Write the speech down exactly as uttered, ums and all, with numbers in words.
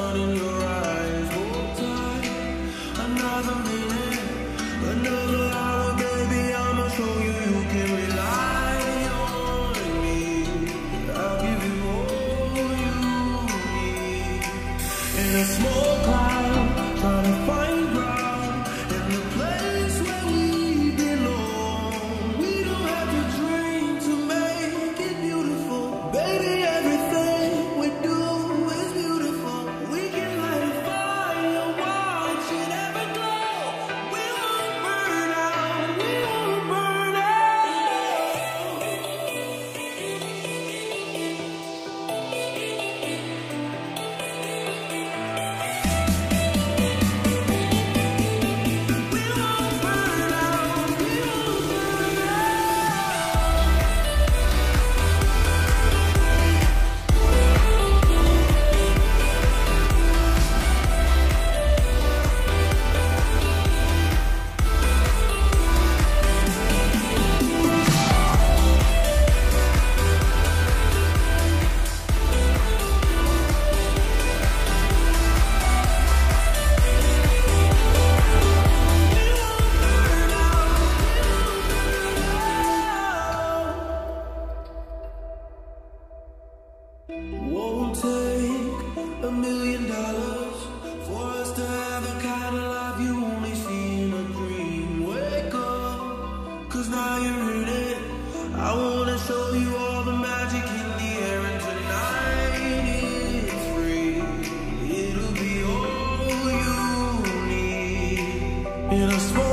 sun in your eyes. Hold tight, another minute, another hour, baby. I'ma show you you can rely on me. I'll give you all you need. In a small cloud, trying to find ground in the place where we belong. We don't have to dream to make it beautiful, baby. Everything we do is beautiful. We can light a fire, watch it ever glow. We won't burn out, we won't burn Won't take a million dollars for us to have the kind of life you only see in a dream. Wake up, cause now you're in it. I wanna show you all the magic in the air, and tonight it's free. It'll be all you need. In a small